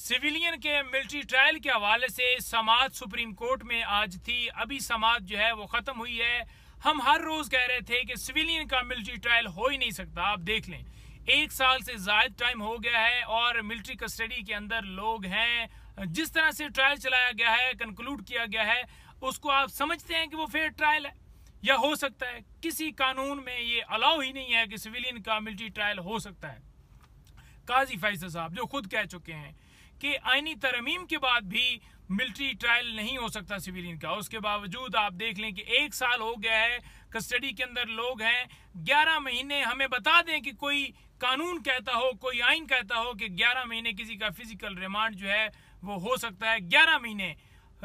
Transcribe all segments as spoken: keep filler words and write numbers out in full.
Civilian के military trial के हवाले से समाअत सुप्रीम कोर्ट में आज थी। अभी समाअत जो है वो ख़त्म हुई है। हम हर रोज़ कह रहे थे कि सिविलियन का मिलिट्री ट्रायल हो ही नहीं सकता। आप देख लें, एक साल से ज़्यादा टाइम हो गया है और मिलिट्री कस्टडी के अंदर लोग हैं। जिस तरह से ट्रायल चलाया गया है, कंक्लूड किया गया है, उसको आप समझते हैं कि वो फेयर ट्रायल है? या हो सकता है किसी कानून में ये अलाउ ही नहीं है कि सिविलियन का मिलिट्री ट्रायल हो सकता है। काजी फैसल साहब जो खुद कह चुके हैं कि आईनी तरमीम के बाद भी मिलिट्री ट्रायल नहीं हो सकता सिविलियन का। उसके बावजूद आप देख लें कि एक साल हो गया है, कस्टडी के अंदर लोग हैं। ग्यारह महीने हमें बता दें कि कोई कानून कहता हो, कोई आइन कहता हो कि ग्यारह महीने किसी का फिजिकल रिमांड जो है वो हो सकता है। ग्यारह महीने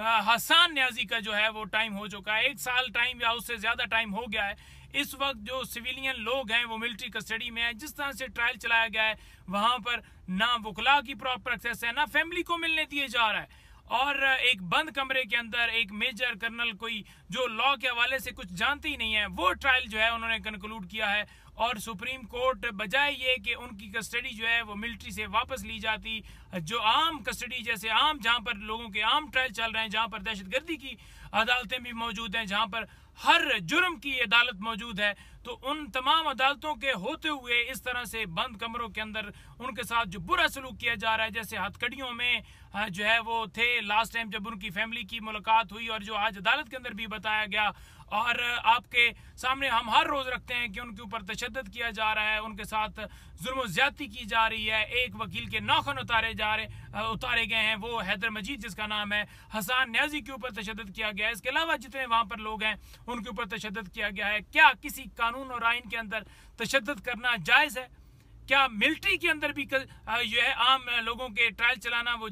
हसन न्याजी का जो है वो टाइम हो चुका है। एक साल टाइम या उससे ज्यादा टाइम हो गया है। इस वक्त जो सिविलियन लोग हैं वो मिलिट्री कस्टडी में है। जिस तरह से ट्रायल चलाया गया है वहां पर ना वकला की प्रॉपर एक्सेस है, ना फैमिली को मिलने दिए जा रहा है, और एक बंद कमरे के अंदर एक मेजर कर्नल कोई जो लॉ के हवाले से कुछ जानते ही नहीं है, वो ट्रायल जो है उन्होंने कंक्लूड किया है। और सुप्रीम कोर्ट बजाय ये कि उनकी कस्टडी जो है वो मिलिट्री से वापस ली जाती, जो आम कस्टडी जैसे आम जहां पर लोगों के आम ट्रायल चल रहे हैं, जहां पर दहशतगर्दी की अदालतें भी मौजूद हैं, जहां पर हर जुर्म की अदालत मौजूद है, तो उन तमाम अदालतों के होते हुए इस तरह से बंद कमरों के अंदर उनके साथ जो बुरा सलूक किया जा रहा है, जैसे हथकड़ियों में जो है वो थे लास्ट टाइम जब उनकी फैमिली की मुलाकात हुई और जो आज अदालत के अंदर भी बताया गया। और आपके सामने हम हर रोज रखते हैं कि उनके ऊपर तशद्दुद किया जा रहा है, उनके साथ जुल्म ज्यादती की जा रही है। एक वकील के नाखून उतारे जा रहे उतारे गए हैं, वो हैदर मजीद जिसका नाम है, हसन न्याजी के ऊपर तशद्दुद किया गया है। इसके अलावा जितने वहां पर लोग हैं उनके ऊपर तशद्दुद किया गया है। क्या किसी कानून और आइन के अंदर तशद्दुद करना जायज है? क्या मिलिट्री के अंदर भी जो है आम लोगों के ट्रायल चलाना वो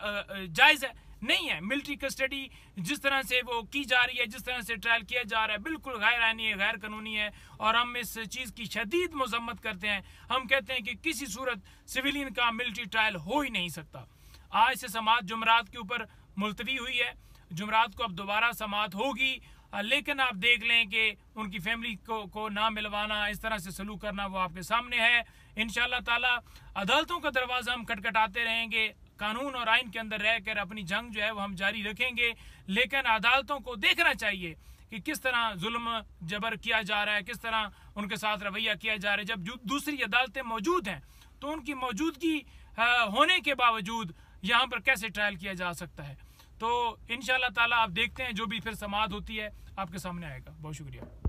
जायज है? नहीं है। मिलिट्री कस्टडी जिस तरह से वो की जा रही है, जिस तरह से ट्रायल किया जा रहा है, बिल्कुल गैर आईनी है, गैर कानूनी है, और हम इस चीज़ की शदीद मजम्मत करते हैं। हम कहते हैं कि किसी सूरत सिविलियन का मिलिट्री ट्रायल हो ही नहीं सकता। आज से समाअत जुमरात के ऊपर मुलतवी हुई है। जुमरात को अब दोबारा समाअत होगी, लेकिन आप देख लें कि उनकी फैमिली को को ना मिलवाना, इस तरह से सलूक करना वो आपके सामने है। इंशाअल्लाह ताला अदालतों का दरवाज़ा हम खटखटाते रहेंगे, कानून और आइन के अंदर रहकर अपनी जंग जो है वो हम जारी रखेंगे। लेकिन अदालतों को देखना चाहिए कि किस तरह जुल्म जबर किया जा रहा है, किस तरह उनके साथ रवैया किया जा रहा है। जब दूसरी अदालतें मौजूद हैं तो उनकी मौजूदगी होने के बावजूद यहाँ पर कैसे ट्रायल किया जा सकता है? तो इंशाअल्लाह ताला आप देखते हैं जो भी फिर समाअत होती है आपके सामने आएगा। बहुत शुक्रिया।